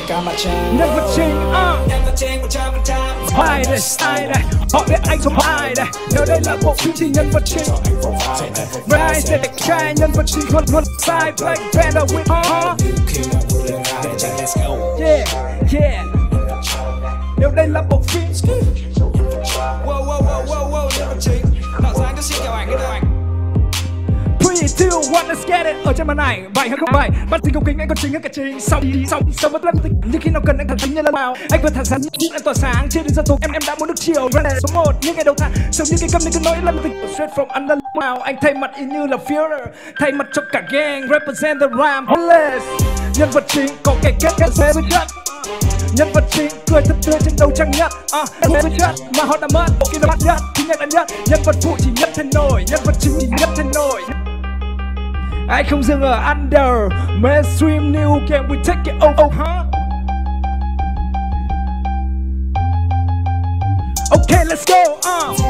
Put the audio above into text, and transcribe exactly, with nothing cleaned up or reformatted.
cả mặt trăng. Nhân vật chính, uh. Nhân vật chính một trăm phần trăm. Ai đây, ai đây, họ biết anh giống ai đây. Nếu đây là bộ phim thì nhân vật chính và ai sẽ đẹp trai. Nhân vật chính luôn luôn sai. Black Panther with uh. Yeah, yeah. Nếu đây là bộ phim. Wow, wow, wow, wow, wow, nhân vật chính. Đạo Giang cho xin chào ảnh, chào ảnh. three, two, one, let's get it. Ở trên màn ảnh, bảy hay không bảy. Bắt tình công kính anh còn chính hơn cả chính. Xong, xong, xong vẫn lâm tịch. Nhưng khi nào cần anh thẳng thắn như là vào. Anh vừa thẳng thắn nhưng anh tỏa sáng. Chưa đến giờ tục em em đã muốn được chiều. Runner số một, những ngày đầu tháng. Sống như cái câm nên cứ nói lâm tịch. Straight from under wow. Anh thay mặt y như là Führer. Thay mặt cho cả gang. Represent the rhyme. Homeless. Nhân vật chính có cái kết kết dễ với đất. Nhân vật chính cười thật tươi trên đầu trang nhất. À, em với đất mà họ đã mất. Khi nó bắt nhất thì nhạc đã nhất. Nhân vật phụ chỉ nhất thành nổi. Nhân vật chính chỉ nhất thành nổi. Anh không dừng ở under. Mainstream new game we take it over, oh, huh? Okay, let's go, uh.